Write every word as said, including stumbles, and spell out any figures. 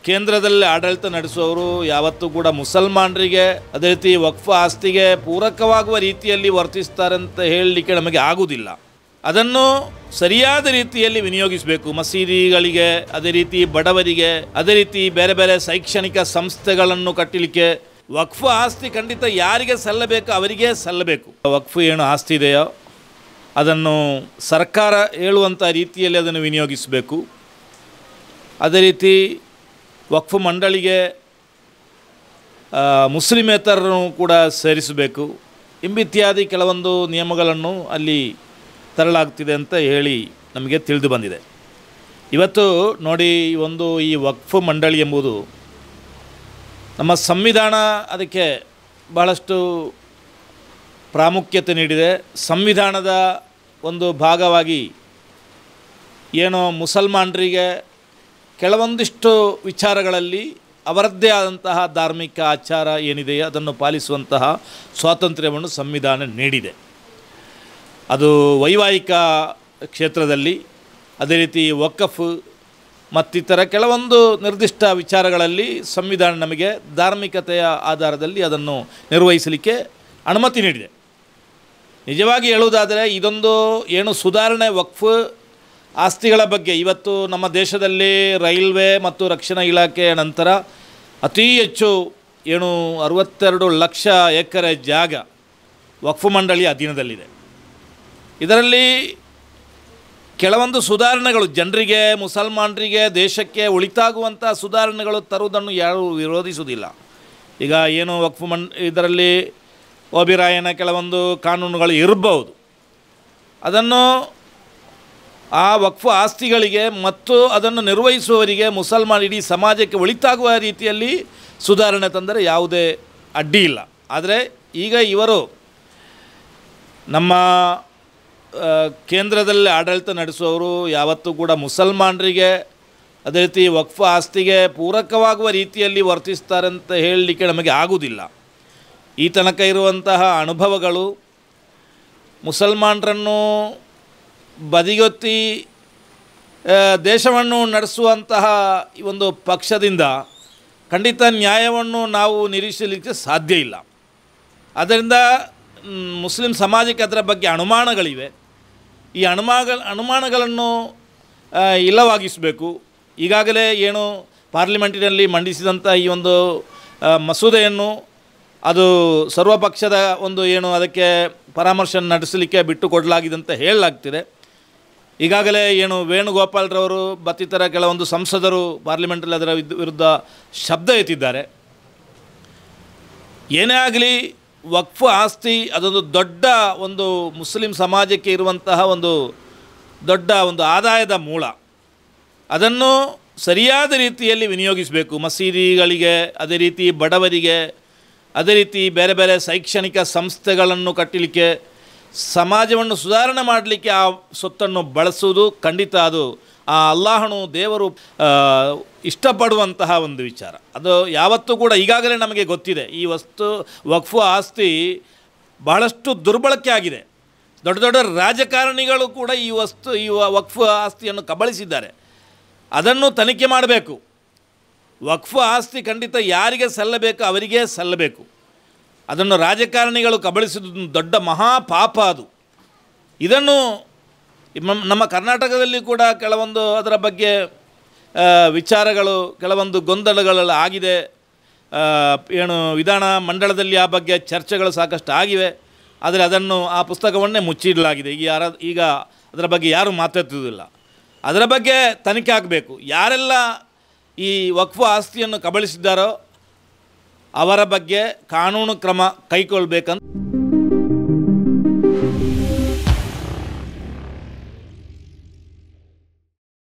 ಕೇಂದ್ರದಲ್ಲಿ ಆಡಳಿತ ನಡೆಸುವವರು ಯಾವತ್ತೂ ಕೂಡ ಮುಸಲ್ಮಾನರಿಗೆ ಅದೇ ರೀತಿ ವಕ್ಫ್ ಆಸ್ತಿಗೆ ಪೂರಕವಾಗುವ ರೀತಿಯಲ್ಲಿ ವರ್ತಿಸ್ತಾರೆ ಅಂತ ಹೇಳಲಿಕ್ಕೆ ನಮಗೆ ಆಗುವುದಿಲ್ಲ. ಅದನ್ನು ಸರಿಯಾದ ರೀತಿಯಲ್ಲಿ ವಿನಿಯೋಗಿಸಬೇಕು. ಮಸೀದಿಗಳಿಗೆ, ಅದೇ ರೀತಿ ಬಡವರಿಗೆ, ಅದೇ ರೀತಿ ಬೇರೆ ಬೇರೆ ಶೈಕ್ಷಣಿಕ ಸಂಸ್ಥೆಗಳನ್ನು ಕಟ್ಟಲಿಕ್ಕೆ ವಕ್ಫ್ ಆಸ್ತಿ ಖಂಡಿತ ಯಾರಿಗೆ ಸಲ್ಲಬೇಕು ಅವರಿಗೆ ಸಲ್ಲಬೇಕು. ವಕ್ಫ್ ಏನು ಆಸ್ತಿ ಇದೆಯೋ ಅದನ್ನು ಸರ್ಕಾರ ಹೇಳುವಂಥ ರೀತಿಯಲ್ಲಿ ಅದನ್ನು ವಿನಿಯೋಗಿಸಬೇಕು. ಅದೇ ರೀತಿ ವಕ್ಫ್ ಮಂಡಳಿಗೆ ಮುಸ್ಲಿಮೇತರನ್ನು ಕೂಡ ಸೇರಿಸಬೇಕು. ಇಂಬಿತ್ಯಾದಿ ಕೆಲವೊಂದು ನಿಯಮಗಳನ್ನು ಅಲ್ಲಿ ತರಲಾಗ್ತಿದೆ ಅಂತ ಹೇಳಿ ನಮಗೆ ತಿಳಿದು ಬಂದಿದೆ. ಇವತ್ತು ನೋಡಿ, ಒಂದು ಈ ವಕ್ಫ್ ಮಂಡಳಿ ಎಂಬುದು ನಮ್ಮ ಸಂವಿಧಾನ ಅದಕ್ಕೆ ಬಹಳಷ್ಟು ಪ್ರಾಮುಖ್ಯತೆ ನೀಡಿದೆ. ಸಂವಿಧಾನದ ಒಂದು ಭಾಗವಾಗಿ ಏನೋ ಮುಸಲ್ಮಾನರಿಗೆ ಕೆಲವೊಂದಿಷ್ಟು ವಿಚಾರಗಳಲ್ಲಿ ಅವರದ್ದೇ ಆದಂತಹ ಧಾರ್ಮಿಕ ಆಚಾರ ಏನಿದೆಯೋ ಅದನ್ನು ಪಾಲಿಸುವಂತಹ ಸ್ವಾತಂತ್ರ್ಯವನ್ನು ಸಂವಿಧಾನ ನೀಡಿದೆ. ಅದು ವೈವಾಹಿಕ ಕ್ಷೇತ್ರದಲ್ಲಿ, ಅದೇ ರೀತಿ ವಕಫ್ ಮತ್ತಿತರ ಕೆಲವೊಂದು ನಿರ್ದಿಷ್ಟ ವಿಚಾರಗಳಲ್ಲಿ ಸಂವಿಧಾನ ನಮಗೆ ಧಾರ್ಮಿಕತೆಯ ಆಧಾರದಲ್ಲಿ ಅದನ್ನು ನಿರ್ವಹಿಸಲಿಕ್ಕೆ ಅನುಮತಿ ನೀಡಿದೆ. ನಿಜವಾಗಿ ಹೇಳುವುದಾದರೆ ಇದೊಂದು ಏನು ಸುಧಾರಣೆ ವಕ್ಫ್ ಆಸ್ತಿಗಳ ಬಗ್ಗೆ ಇವತ್ತು ನಮ್ಮ ದೇಶದಲ್ಲಿ ರೈಲ್ವೆ ಮತ್ತು ರಕ್ಷಣಾ ಇಲಾಖೆಯ ನಂತರ ಅತಿ ಹೆಚ್ಚು ಏನು ಅರವತ್ತೆರಡು ಲಕ್ಷ ಎಕರೆ ಜಾಗ ವಕ್ಫ್ ಮಂಡಳಿಯ ಅಧೀನದಲ್ಲಿದೆ. ಇದರಲ್ಲಿ ಕೆಲವೊಂದು ಸುಧಾರಣೆಗಳು ಜನರಿಗೆ, ಮುಸಲ್ಮಾನರಿಗೆ, ದೇಶಕ್ಕೆ ಒಳಿತಾಗುವಂಥ ಸುಧಾರಣೆಗಳು ತರುವುದನ್ನು ಯಾರೂ ವಿರೋಧಿಸುವುದಿಲ್ಲ. ಈಗ ಏನು ವಕ್ಫ್ ಮಂಡ್ ಇದರಲ್ಲಿ ಓಬಿರಾಯನ ಕೆಲವೊಂದು ಕಾನೂನುಗಳು ಇರಬಹುದು, ಅದನ್ನು ಆ ವಕ್ಫ್ ಆಸ್ತಿಗಳಿಗೆ ಮತ್ತು ಅದನ್ನು ನಿರ್ವಹಿಸುವವರಿಗೆ, ಮುಸಲ್ಮಾನ ಇಡೀ ಸಮಾಜಕ್ಕೆ ಒಳಿತಾಗುವ ರೀತಿಯಲ್ಲಿ ಸುಧಾರಣೆ ತಂದರೆ ಯಾವುದೇ ಅಡ್ಡಿ ಇಲ್ಲ. ಆದರೆ ಈಗ ಇವರು ನಮ್ಮ ಕೇಂದ್ರದಲ್ಲಿ ಆಡಳಿತ ನಡೆಸುವವರು ಯಾವತ್ತೂ ಕೂಡ ಮುಸಲ್ಮಾನರಿಗೆ ಅದೇ ರೀತಿ ವಕ್ಫ್ ಆಸ್ತಿಗೆ ಪೂರಕವಾಗುವ ರೀತಿಯಲ್ಲಿ ವರ್ತಿಸ್ತಾರೆ ಅಂತ ಹೇಳಲಿಕ್ಕೆ ನಮಗೆ ಆಗುವುದಿಲ್ಲ. ಈ ತನಕ ಇರುವಂತಹ ಅನುಭವಗಳು ಮುಸಲ್ಮಾನರನ್ನು ಬದಿಗೊತ್ತಿ ದೇಶವನ್ನು ನಡೆಸುವಂತಹ ಒಂದು ಪಕ್ಷದಿಂದ ಖಂಡಿತ ನ್ಯಾಯವನ್ನು ನಾವು ನಿರೀಕ್ಷಿಸಲಿಕ್ಕೆ ಸಾಧ್ಯ ಇಲ್ಲ. ಆದ್ದರಿಂದ ಮುಸ್ಲಿಂ ಸಮಾಜಕ್ಕೆ ಅದರ ಬಗ್ಗೆ ಅನುಮಾನಗಳಿವೆ. ಈ ಅನುಮಾನ ಅನುಮಾನಗಳನ್ನು ಇಲ್ಲವಾಗಿಸಬೇಕು. ಈಗಾಗಲೇ ಏನು ಪಾರ್ಲಿಮೆಂಟಿನಲ್ಲಿ ಮಂಡಿಸಿದಂಥ ಈ ಒಂದು ಮಸೂದೆಯನ್ನು ಅದು ಸರ್ವಪಕ್ಷದ ಒಂದು ಏನು ಅದಕ್ಕೆ ಪರಾಮರ್ಶೆ ನಡೆಸಲಿಕ್ಕೆ ಬಿಟ್ಟು ಕೊಡಲಾಗಿದೆ ಅಂತ ಹೇಳಲಾಗ್ತಿದೆ. ಈಗಾಗಲೇ ಏನು ವೇಣುಗೋಪಾಲ್ರವರು ಮತ್ತಿತರ ಕೆಲವೊಂದು ಸಂಸದರು ಪಾರ್ಲಿಮೆಂಟಲ್ಲಿ ಅದರ ವಿರುದ್ಧ ಶಬ್ದ ಎತ್ತಿದ್ದಾರೆ. ಏನೇ ಆಗಲಿ, ವಕ್ಫ್ ಆಸ್ತಿ ಅದೊಂದು ದೊಡ್ಡ ಒಂದು ಮುಸ್ಲಿಂ ಸಮಾಜಕ್ಕೆ ಇರುವಂತಹ ಒಂದು ದೊಡ್ಡ ಒಂದು ಆದಾಯದ ಮೂಲ. ಅದನ್ನು ಸರಿಯಾದ ರೀತಿಯಲ್ಲಿ ವಿನಿಯೋಗಿಸಬೇಕು. ಮಸೀದಿಗಳಿಗೆ, ಅದೇ ರೀತಿ ಬಡವರಿಗೆ, ಅದೇ ರೀತಿ ಬೇರೆ ಬೇರೆ ಶೈಕ್ಷಣಿಕ ಸಂಸ್ಥೆಗಳನ್ನು ಕಟ್ಟಲಿಕ್ಕೆ, ಸಮಾಜವನ್ನು ಸುಧಾರಣೆ ಮಾಡಲಿಕ್ಕೆ ಆ ಸೊತ್ತನ್ನು ಬಳಸುವುದು ಖಂಡಿತ ಅದು ಆ ಅಲ್ಲಾಹನು ದೇವರು ಇಷ್ಟಪಡುವಂತಹ ಒಂದು ವಿಚಾರ. ಅದು ಯಾವತ್ತೂ ಕೂಡ ಈಗಾಗಲೇ ನಮಗೆ ಗೊತ್ತಿದೆ. ಈ ವಸ್ತು ವಕ್ಫ್ ಆಸ್ತಿ ಬಹಳಷ್ಟು ದುರ್ಬಳಕೆ ಆಗಿದೆ. ದೊಡ್ಡ ದೊಡ್ಡ ರಾಜಕಾರಣಿಗಳು ಕೂಡ ಈ ವಸ್ತು ಈ ವಕ್ಫ್ ಆಸ್ತಿಯನ್ನು ಕಬಳಿಸಿದ್ದಾರೆ. ಅದನ್ನು ತನಿಖೆ ಮಾಡಬೇಕು. ವಕ್ಫ್ ಆಸ್ತಿ ಖಂಡಿತ ಯಾರಿಗೆ ಸಲ್ಲಬೇಕು ಅವರಿಗೆ ಸಲ್ಲಬೇಕು. ಅದನ್ನು ರಾಜಕಾರಣಿಗಳು ಕಬಳಿಸಿದ ದೊಡ್ಡ ಮಹಾಪಾಪ ಅದು. ಇದನ್ನು ನಮ್ಮ ಕರ್ನಾಟಕದಲ್ಲಿ ಕೂಡ ಕೆಲವೊಂದು ಅದರ ಬಗ್ಗೆ ವಿಚಾರಗಳು, ಕೆಲವೊಂದು ಗೊಂದಲಗಳೆಲ್ಲ ಆಗಿದೆ. ಏನು ವಿಧಾನ ಮಂಡಲದಲ್ಲಿ ಆ ಬಗ್ಗೆ ಚರ್ಚೆಗಳು ಸಾಕಷ್ಟು ಆಗಿವೆ. ಆದರೆ ಅದನ್ನು ಆ ಪುಸ್ತಕವನ್ನೇ ಮುಚ್ಚಿಡಲಾಗಿದೆ. ಈಗ ಯಾರ ಈಗ ಅದರ ಬಗ್ಗೆ ಯಾರೂ ಮಾತಾಡ್ತಿದ್ದಿಲ್ಲ. ಅದರ ಬಗ್ಗೆ ತನಿಖೆ ಆಗಬೇಕು. ಯಾರೆಲ್ಲ ಈ ವಕ್ಫ್ ಆಸ್ತಿಯನ್ನು ಕಬಳಿಸಿದ್ದಾರೋ ಅವರ ಬಗ್ಗೆ ಕಾನೂನು ಕ್ರಮ ಕೈಗೊಳ್ಳಬೇಕಂತ